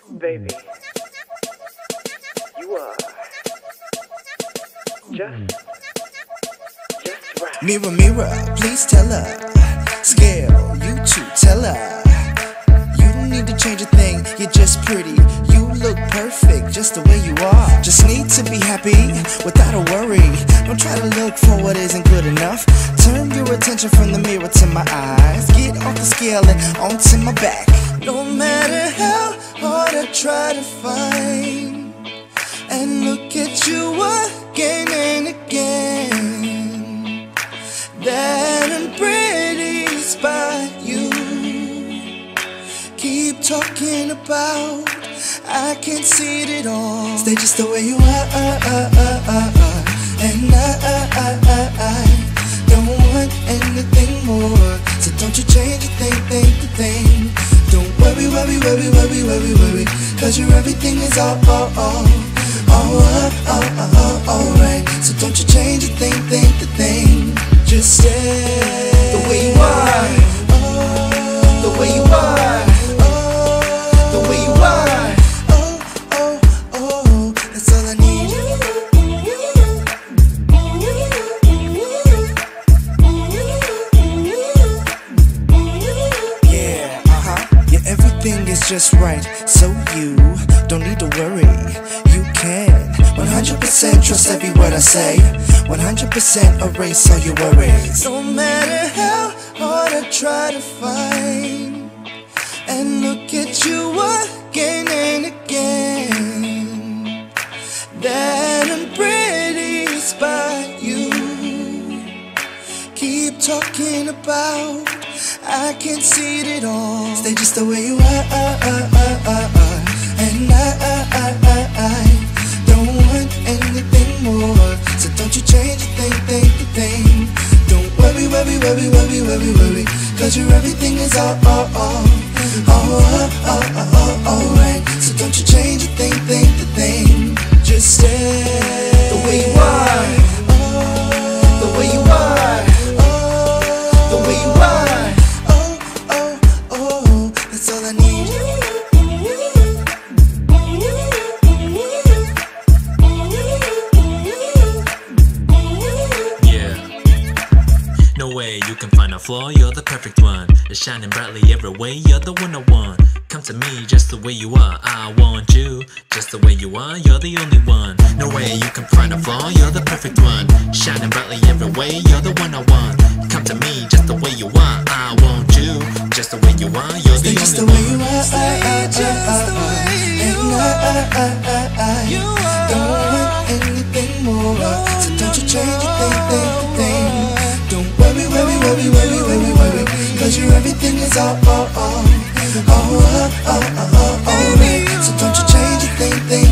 Baby, you are just right. Mirror, mirror, please tell her. Scale, you too, tell her. You don't need to change a thing, you're just pretty. You look perfect, just the way you are. Just need to be happy, without a worry. Don't try to look for what isn't good enough. Turn your attention from the mirror to my eyes. Get off the scale and onto my back. No matter how hard I try to find, and look at you again and again. That unpretty spot you keep talking about, I can't see it all. Stay just the way you are, and I don't want anything more. So don't you change a thing. Don't worry, cause your everything is alright. So don't you change a thing. Just stay the way you are, the way you are, the way you are. That's all I need. Yeah, everything is just right, so you don't need to worry. You can 100% trust every word I say. 100% erase all your worries. No matter how hard I try to find, and look at you again and again. That unpretty spot you keep talking about, I can't see it all. Stay just the way you are, and I don't want anything more. So don't you change a thing. Don't worry, cause your everything is alright. So don't you change a thing. Just stay the way you are, the way you are, the way you are. That's all I need. No way you can find a flaw, you're the perfect one. You're shining brightly every way, you're the one I want. Come to me just the way you are, I want you. Just the way you are, you're the only one. No way you can find a flaw, you're the perfect one. Shining brightly every way, you're the one I want. Come to me just the way you are, I want you. Just the way you are, you're the only one. Stay just the way you are, and I don't want anything more. So don't you change a thing. Don't worry, cause your everything is alright. So don't you change a thing.